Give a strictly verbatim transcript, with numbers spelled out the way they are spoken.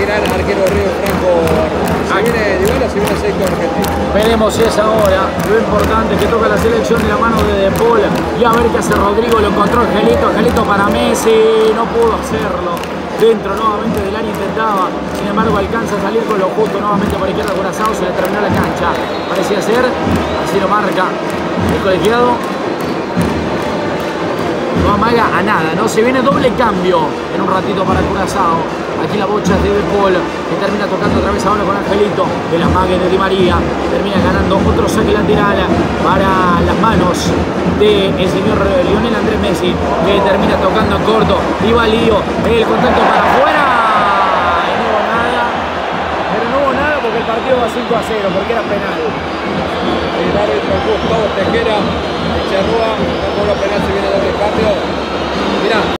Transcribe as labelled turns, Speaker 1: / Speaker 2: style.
Speaker 1: Seguirá el arquero Río Franco. Se viene de igual o se viene seis con Argentina.
Speaker 2: Veremos si es ahora. Lo importante es que toca la selección de la mano de De Paul. Y a ver qué hace Rodrigo. Lo encontró Angelito. Angelito para Messi. No pudo hacerlo. Dentro nuevamente del área intentaba. Sin embargo alcanza a salir con lo justo. Nuevamente por izquierda Curazao. Se le terminó la cancha. Parecía ser. Así lo marca el colegiado. No amaga a nada, ¿no? Se viene doble cambio en un ratito para Curazao. Aquí la bocha de De Paul, que termina tocando otra vez ahora con Angelito. El amague de Di María. Termina ganando otro saque lateral para las manos del señor Lionel Andrés Messi, que termina tocando en corto. Y va lío, el contacto para afuera. Y no hubo nada. Pero no hubo nada porque el partido va cinco a cero, porque era penal.
Speaker 1: El árbitro Gustavo Tejera, Charrúa, no cobró penal, se viene doble cambio. Mirá.